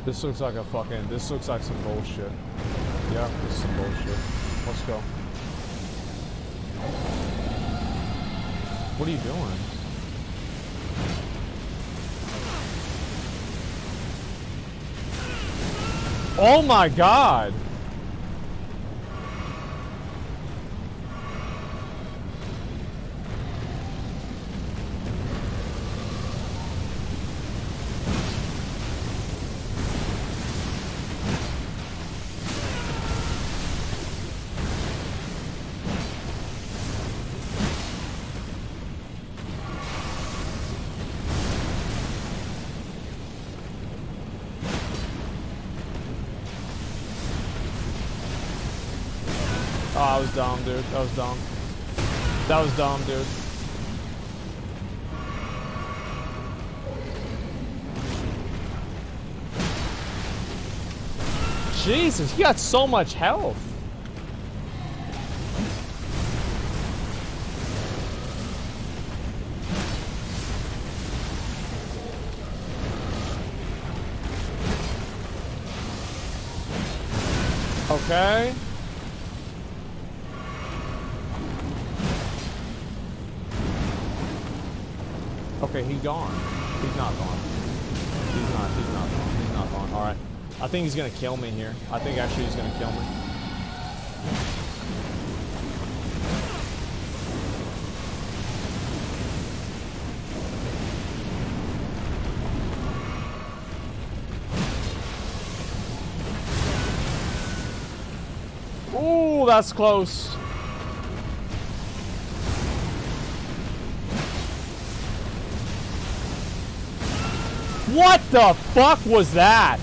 This looks like a fucking, this looks like some bullshit. Yeah, this is some bullshit. Let's go. What are you doing? Oh my god! Oh, I was dumb, dude. That was dumb. That was dumb, dude. Jesus, he got so much health. Okay. Okay, he's gone. He's not gone. He's not gone. He's not gone. Alright. I think he's gonna kill me here. I think actually he's gonna kill me. Ooh, that's close. What the fuck was that?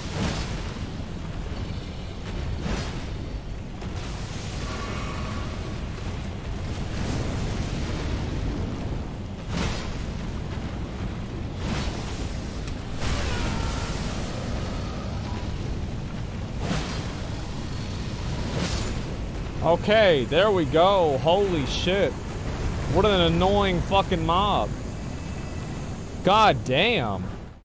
Okay, there we go. Holy shit. What an annoying fucking mob. God damn.